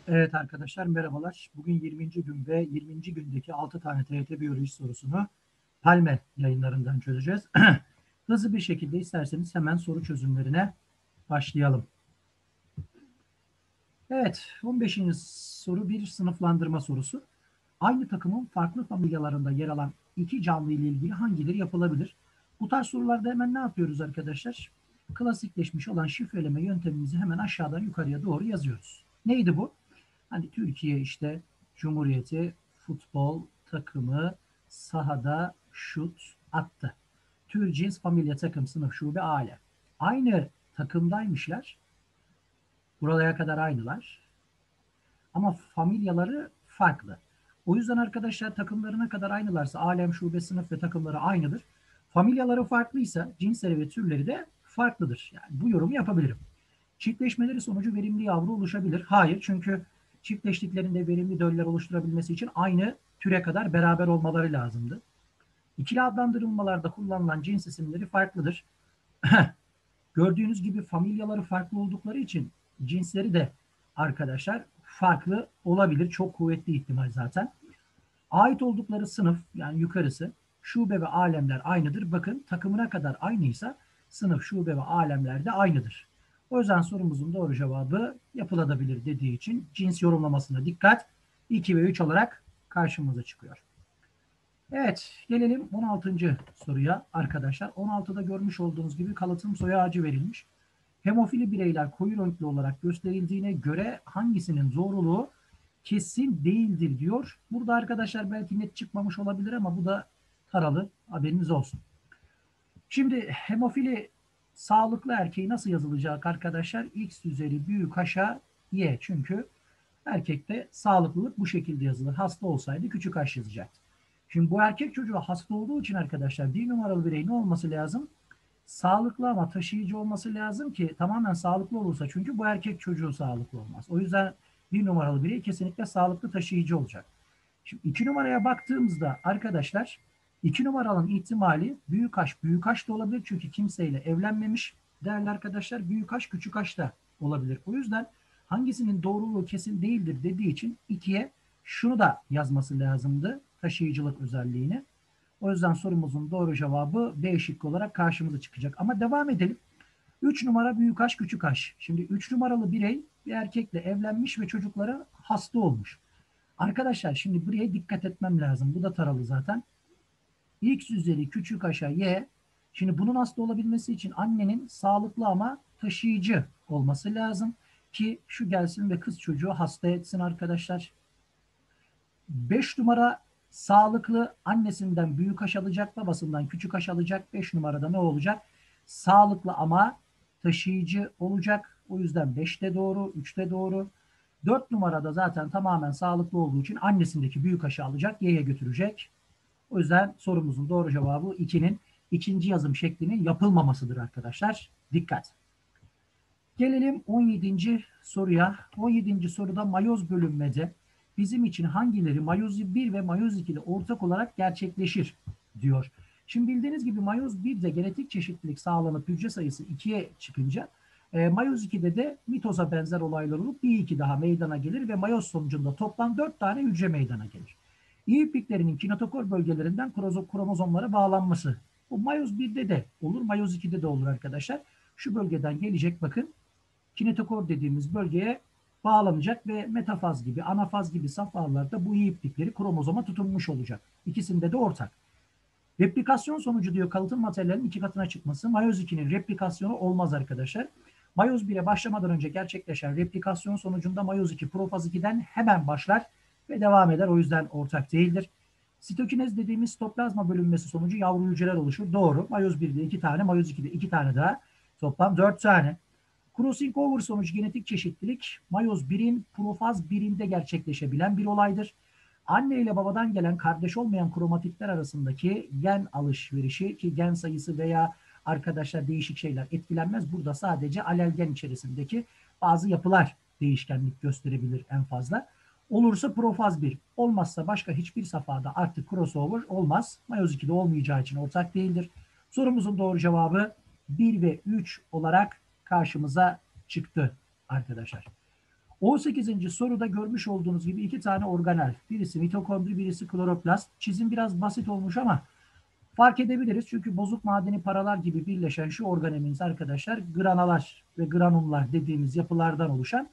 Evet arkadaşlar merhabalar. Bugün 20. gün ve 20. gündeki 6 tane TYT biyoloji sorusunu Palme yayınlarından çözeceğiz. Hızlı bir şekilde isterseniz hemen soru çözümlerine başlayalım. Evet, 15. soru bir sınıflandırma sorusu. Aynı takımın farklı familyalarında yer alan iki canlı ile ilgili hangileri yapılabilir? Bu tarz sorularda hemen ne yapıyoruz arkadaşlar? Klasikleşmiş olan şifreleme yöntemimizi hemen aşağıdan yukarıya doğru yazıyoruz. Neydi bu? Hani Türkiye işte Cumhuriyeti futbol takımı sahada şut attı. Tür, cins, familya, takım, sınıf, şube, aile. Aynı takımdaymışlar. Buraya kadar aynılar. Ama familyaları farklı. O yüzden arkadaşlar takımlarına kadar aynılarsa alem, şube, sınıf ve takımları aynıdır. Familyaları farklıysa cinsleri ve türleri de farklıdır. Yani bu yorumu yapabilirim. Çiftleşmeleri sonucu verimli yavru oluşabilir. Hayır, çünkü çiftleştiklerinde verimli döller oluşturabilmesi için aynı türe kadar beraber olmaları lazımdı. İkili adlandırılmalarda kullanılan cins isimleri farklıdır. Gördüğünüz gibi familyaları farklı oldukları için cinsleri de arkadaşlar farklı olabilir. Çok kuvvetli ihtimal zaten. Ait oldukları sınıf yani yukarısı şube ve alemler aynıdır. Bakın takımına kadar aynıysa sınıf, şube ve alemler de aynıdır. O yüzden sorumuzun doğru cevabı yapılabilir dediği için cins yorumlamasına dikkat. 2 ve 3 olarak karşımıza çıkıyor. Evet, gelelim 16. soruya arkadaşlar. 16'da görmüş olduğunuz gibi kalıtım soy ağacı verilmiş. Hemofili bireyler koyu renkli olarak gösterildiğine göre hangisinin doğruluğu kesin değildir diyor. Burada arkadaşlar belki net çıkmamış olabilir ama bu da taralı, haberiniz olsun. Şimdi hemofili sağlıklı erkeği nasıl yazılacak arkadaşlar? X üzeri büyük aşağı Y. Çünkü erkekte sağlıklılık bu şekilde yazılır. Hasta olsaydı küçük h yazacaktı. Şimdi bu erkek çocuğu hasta olduğu için arkadaşlar bir numaralı birey ne olması lazım? Sağlıklı ama taşıyıcı olması lazım ki tamamen sağlıklı olursa çünkü bu erkek çocuğu sağlıklı olmaz. O yüzden bir numaralı birey kesinlikle sağlıklı taşıyıcı olacak. Şimdi 2 numaraya baktığımızda arkadaşlar 2 numaranın ihtimali büyük H, büyük H da olabilir çünkü kimseyle evlenmemiş. Değerli arkadaşlar büyük H, küçük H da olabilir. O yüzden hangisinin doğruluğu kesin değildir dediği için 2'ye şunu da yazması lazımdı taşıyıcılık özelliğini. O yüzden sorumuzun doğru cevabı B şıkkı olarak karşımıza çıkacak. Ama devam edelim. 3 numara büyük H küçük H. Şimdi 3 numaralı birey bir erkekle evlenmiş ve çocukları hasta olmuş. Arkadaşlar şimdi buraya dikkat etmem lazım. Bu da taralı zaten. X üzeri küçük H Y. Şimdi bunun hasta olabilmesi için annenin sağlıklı ama taşıyıcı olması lazım. Ki şu gelsin ve kız çocuğu hasta etsin arkadaşlar. 5 numara sağlıklı annesinden büyük H alacak, babasından küçük H alacak. 5 numarada ne olacak? Sağlıklı ama taşıyıcı olacak. O yüzden 5'te doğru, 3'te doğru. 4 numarada zaten tamamen sağlıklı olduğu için annesindeki büyük H'ı alacak, Y'ye götürecek. O yüzden sorumuzun doğru cevabı 2'nin ikinci yazım şeklinin yapılmamasıdır arkadaşlar. Dikkat. Gelelim 17. soruya. 17. soruda mayoz bölünmede bizim için hangileri mayoz 1 ve mayoz 2'de ortak olarak gerçekleşir diyor. Şimdi bildiğiniz gibi mayoz 1'de genetik çeşitlilik sağlanıp hücre sayısı 2'ye çıkınca mayoz 2'de de mitoza benzer olaylar olup bir iki daha meydana gelir ve mayoz sonucunda toplam 4 tane hücre meydana gelir. İyi ipliklerinin kinetokor bölgelerinden kromozomlara bağlanması. Bu mayoz 1'de de olur, mayoz 2'de de olur arkadaşlar. Şu bölgeden gelecek bakın kinetokor dediğimiz bölgeye bağlanacak ve metafaz gibi, anafaz gibi safhalarda bu iyi iplikleri kromozoma tutunmuş olacak. İkisinde de ortak. Replikasyon sonucu diyor kalıtım materyalinin 2 katına çıkması. Mayoz 2'nin replikasyonu olmaz arkadaşlar. Mayoz 1'e başlamadan önce gerçekleşen replikasyon sonucunda mayoz 2 profaz 2'den hemen başlar ve devam eder. O yüzden ortak değildir. Sitokinez dediğimiz sitoplazma bölünmesi sonucu yavru hücreler oluşur. Doğru. Mayoz 1'de 2 tane, mayoz 2'de 2 tane daha. Toplam 4 tane. Crossing over sonucu genetik çeşitlilik mayoz 1'in profaz 1'inde gerçekleşebilen bir olaydır. Anne ile babadan gelen kardeş olmayan kromatitler arasındaki gen alışverişi ki gen sayısı veya arkadaşlar değişik şeyler etkilenmez. Burada sadece alel gen içerisindeki bazı yapılar değişkenlik gösterebilir en fazla. Olursa profaz 1, olmazsa başka hiçbir safhada artık crossover olmaz. Mayoz 2'de olmayacağı için ortak değildir. Sorumuzun doğru cevabı 1 ve 3 olarak karşımıza çıktı arkadaşlar. 18. soruda görmüş olduğunuz gibi iki tane organel. Birisi mitokondri, birisi kloroplast. Çizim biraz basit olmuş ama fark edebiliriz. Çünkü bozuk madeni paralar gibi birleşen şu organelimiz arkadaşlar granalar ve granumlar dediğimiz yapılardan oluşan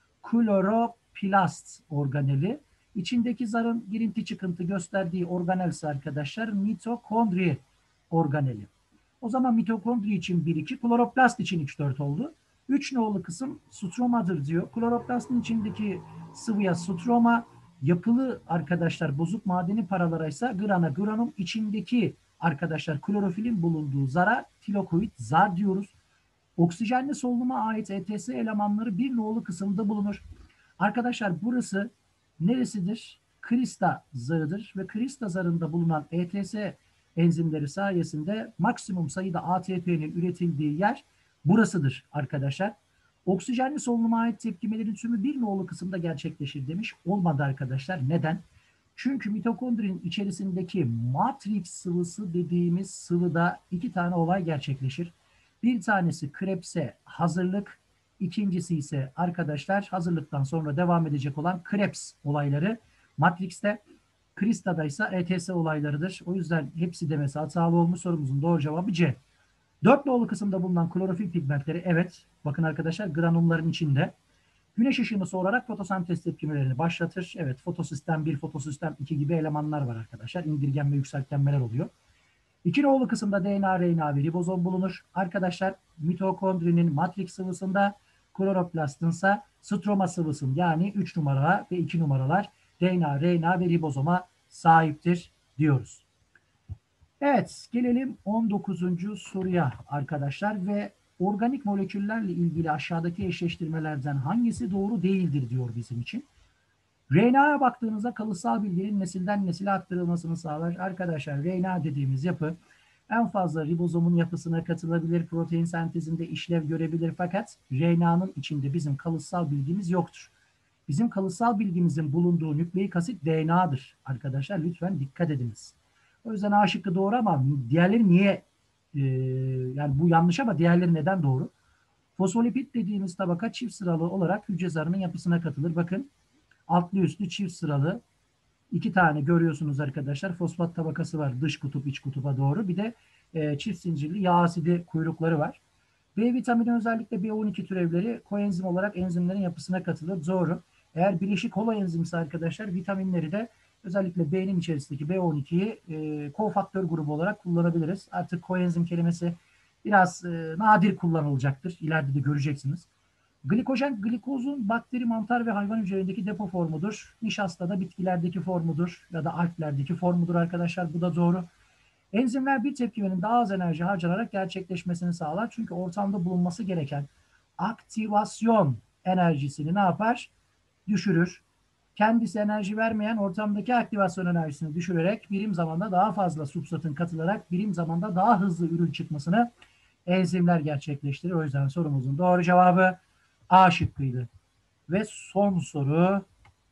kloroplast organeli. İçindeki zarın girinti çıkıntı gösterdiği organel ise arkadaşlar mitokondri organeli. O zaman mitokondri için 1-2, kloroplast için 3-4 oldu. 3 nolu kısım stromadır diyor. Kloroplastın içindeki sıvıya stroma, yapılı arkadaşlar bozuk madeni paralara ise grana, granum, içindeki arkadaşlar klorofilin bulunduğu zara tilakoid zar diyoruz. Oksijenli solunuma ait ETS elemanları bir nolu kısımda bulunur. Arkadaşlar burası neresidir? Krista zarıdır ve krista zarında bulunan ETS enzimleri sayesinde maksimum sayıda ATP'nin üretildiği yer burasıdır arkadaşlar. Oksijenli solunuma ait tepkimelerin tümü bir nolu kısımda gerçekleşir demiş. Olmadı arkadaşlar. Neden? Çünkü mitokondrinin içerisindeki matrix sıvısı dediğimiz sıvıda iki tane olay gerçekleşir. Bir tanesi Krebs'e hazırlık, ikincisi ise arkadaşlar hazırlıktan sonra devam edecek olan Krebs olayları. Matrix'te, Krista'da ise ETS olaylarıdır. O yüzden hepsi demesi hatalı olmuş, sorumuzun doğru cevabı C. 4 nolu kısımda bulunan klorofil pigmentleri, evet bakın arkadaşlar granulların içinde. Güneş ışığını soğurarak fotosentez tepkimelerini başlatır. Evet, fotosistem 1, fotosistem 2 gibi elemanlar var arkadaşlar. İndirgenme, yükseltgenmeler oluyor. 2 nolu kısımda DNA, RNA ve ribozom bulunur. Arkadaşlar mitokondrinin matrix sıvısında, kloroplastınsa stroma sıvısın yani 3 numara ve 2 numaralar DNA, RNA ve ribozoma sahiptir diyoruz. Evet, gelelim 19. soruya arkadaşlar ve organik moleküllerle ilgili aşağıdaki eşleştirmelerden hangisi doğru değildir diyor bizim için. RNA'ya baktığınızda kalıtsal bilginin nesilden nesile aktarılmasını sağlar. Arkadaşlar RNA dediğimiz yapı en fazla ribozomun yapısına katılabilir, protein sentezinde işlev görebilir fakat RNA'nın içinde bizim kalıtsal bilgimiz yoktur. Bizim kalıtsal bilgimizin bulunduğu nükleik asit DNA'dır. Arkadaşlar lütfen dikkat ediniz. O yüzden A şıkkı doğru ama diğerleri niye yani bu yanlış ama diğerleri neden doğru? Fosfolipid dediğimiz tabaka çift sıralı olarak hücre zarının yapısına katılır. Bakın altlı üstlü çift sıralı iki tane görüyorsunuz arkadaşlar. Fosfat tabakası var dış kutup iç kutupa doğru. Bir de çift zincirli yağ asidi kuyrukları var. B vitamini özellikle B12 türevleri koenzim olarak enzimlerin yapısına katılır. Doğru. Eğer bileşik holoenzimse arkadaşlar vitaminleri de özellikle B'nin içerisindeki B12'yi kofaktör grubu olarak kullanabiliriz. Artık koenzim kelimesi biraz nadir kullanılacaktır. İleride de göreceksiniz. Glikojen, glikozun bakteri, mantar ve hayvan hücrelerindeki depo formudur. Nişastada bitkilerdeki formudur ya da alglerdeki formudur arkadaşlar. Bu da doğru. Enzimler bir tepkimenin daha az enerji harcanarak gerçekleşmesini sağlar. Çünkü ortamda bulunması gereken aktivasyon enerjisini ne yapar? Düşürür. Kendisi enerji vermeyen ortamdaki aktivasyon enerjisini düşürerek birim zamanda daha fazla substratın katılarak birim zamanda daha hızlı ürün çıkmasını enzimler gerçekleştirir. O yüzden sorumuzun doğru cevabı A şıkkıydı. Ve son soru.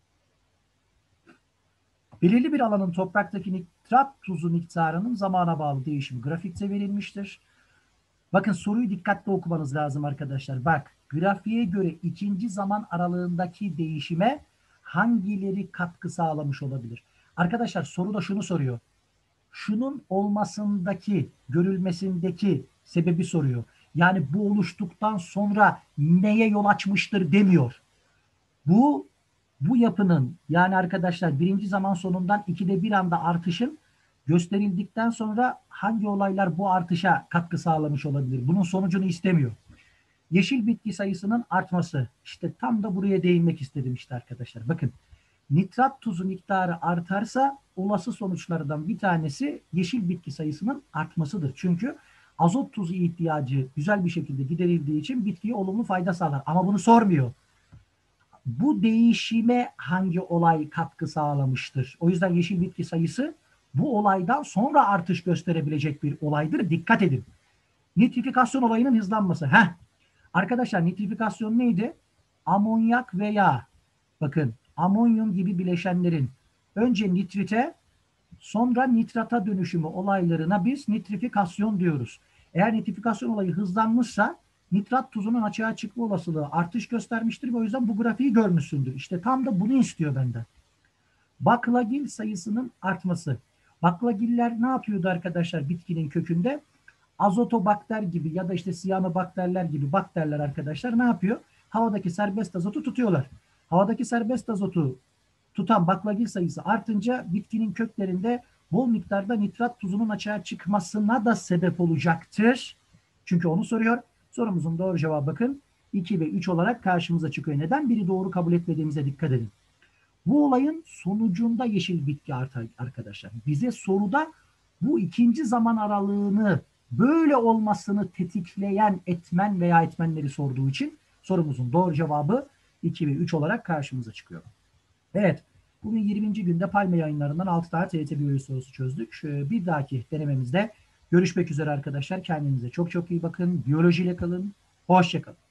Belirli bir alanın topraktaki nitrat tuzu miktarının zamana bağlı değişimi grafikte verilmiştir. Bakın soruyu dikkatli okumanız lazım arkadaşlar. Bak, grafiğe göre ikinci zaman aralığındaki değişime hangileri katkı sağlamış olabilir? Arkadaşlar soru da şunu soruyor. Şunun olmasındaki, görülmesindeki sebebi soruyor. Yani bu oluştuktan sonra neye yol açmıştır demiyor. Bu yapının yani arkadaşlar birinci zaman sonundan 2'de 1 anda artışın gösterildikten sonra hangi olaylar bu artışa katkı sağlamış olabilir? Bunun sonucunu istemiyor. Yeşil bitki sayısının artması. İşte tam da buraya değinmek istedim işte arkadaşlar. Bakın nitrat tuzu miktarı artarsa olası sonuçlardan bir tanesi yeşil bitki sayısının artmasıdır. Çünkü azot tuzu ihtiyacı güzel bir şekilde giderildiği için bitkiye olumlu fayda sağlar. Ama bunu sormuyor. Bu değişime hangi olay katkı sağlamıştır? O yüzden yeşil bitki sayısı bu olaydan sonra artış gösterebilecek bir olaydır. Dikkat edin. Nitrifikasyon olayının hızlanması. Arkadaşlar nitrifikasyon neydi? Amonyak veya bakın amonyum gibi bileşenlerin önce nitrite sonra nitrata dönüşümü olaylarına biz nitrifikasyon diyoruz. Eğer nitrifikasyon olayı hızlanmışsa nitrat tuzunun açığa çıkma olasılığı artış göstermiştir ve o yüzden bu grafiği görmüşsündür. İşte tam da bunu istiyor benden. Baklagil sayısının artması. Baklagiller ne yapıyordu arkadaşlar bitkinin kökünde? Azotobakter gibi ya da işte siyanobakterler gibi bakterler arkadaşlar ne yapıyor? Havadaki serbest azotu tutuyorlar. Havadaki serbest azotu tutan baklagil sayısı artınca bitkinin köklerinde bol miktarda nitrat tuzunun açığa çıkmasına da sebep olacaktır. Çünkü onu soruyor. Sorumuzun doğru cevabı bakın 2 ve 3 olarak karşımıza çıkıyor. Neden biri doğru kabul etmediğimize dikkat edin. Bu olayın sonucunda yeşil bitki artar arkadaşlar. Bize soruda bu ikinci zaman aralığını böyle olmasını tetikleyen etmen veya etmenleri sorduğu için sorumuzun doğru cevabı 2 ve 3 olarak karşımıza çıkıyor. Evet, bugün 20. günde Palme yayınlarından 6 tane TYT biyoloji sorusu çözdük. Bir dahaki denememizde görüşmek üzere arkadaşlar. Kendinize çok çok iyi bakın. Biyolojiyle kalın. Hoşça kalın.